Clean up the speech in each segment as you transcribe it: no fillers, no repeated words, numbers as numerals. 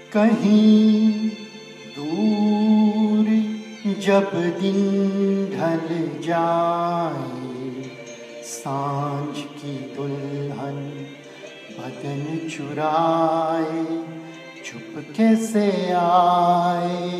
कहीं दूर जब दिन ढल जाए, सांझ की दुल्हन बदन चुराए चुपके से आए।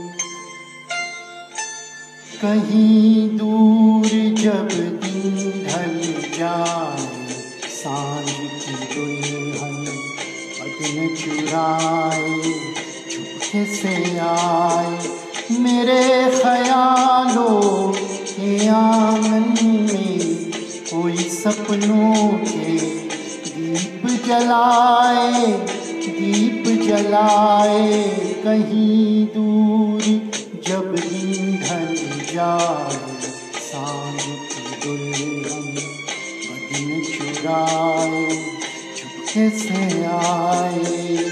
कहीं दूर जब दिन ढल जाए, सांझ की दुल्हन बदन चुराए चुपके से आए। मेरे ख्यालों के आंगन में कोई सपनों के दीप जलाए, दीप जलाए। कहीं दूर जब दिन ढल जाए, सांझ की दुल्हन बदन चुराए चुपके से आए।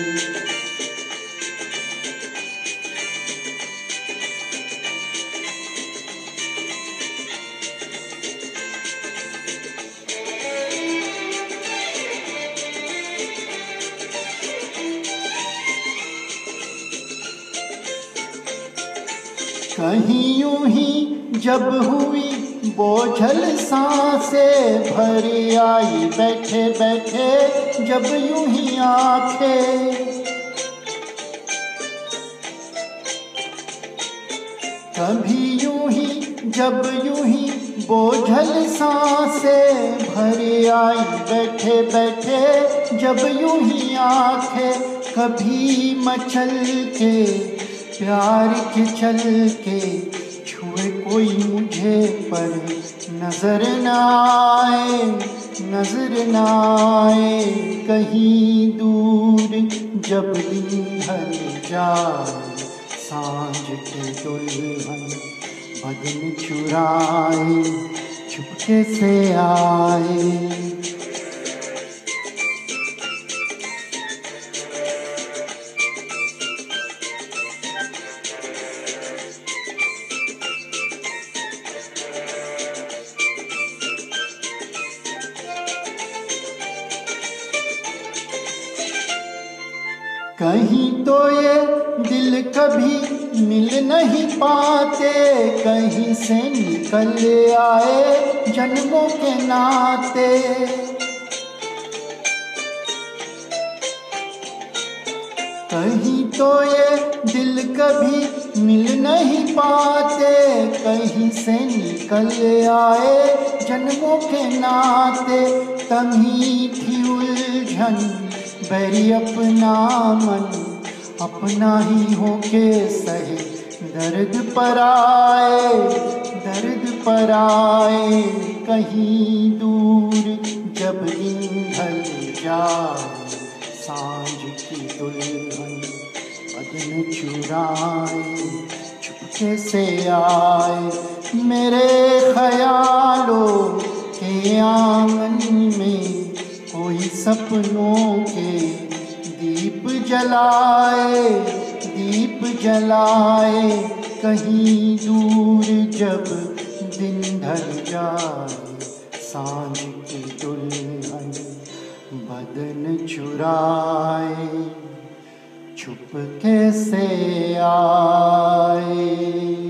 कहीं यूं ही जब हुई बोझल सांसें भर आई, बैठे बैठे जब यूं ही आंखें। कभी यूं ही जब यूं ही बोझल सांसें भर आई, बैठे बैठे जब यूं ही आंखें। कभी मचल के प्यार के चल के छुए कोई मुझे पर नजर न आए, नजर न आए। कहीं दूर जब दिन ढल जाए, सांझ की दुल्हन बदन चुराए चुपके से आए। कहीं तो ये दिल कभी मिल नहीं पाते, कहीं से निकल आए जन्मों के नाते। कहीं तो ये दिल कभी मिल नहीं पाते, कहीं से निकल आए जन्मों के नाते। तभी थी उलझन बैरी अपना मन, अपना ही होके सहे दर्द पर आए, दर्द पर आए। कहीं दूर जब दिन ढल जाए, सांझ की दुल्हन बदन चुराए चुपके से आए। मेरे ख्यालों के आंगन में कोई सपनों के दीप जलाए, दीप जलाए। कहीं दूर जब दिन ढल जाए, सांझ की दुल्हन बदन चुराए चुपके से आए।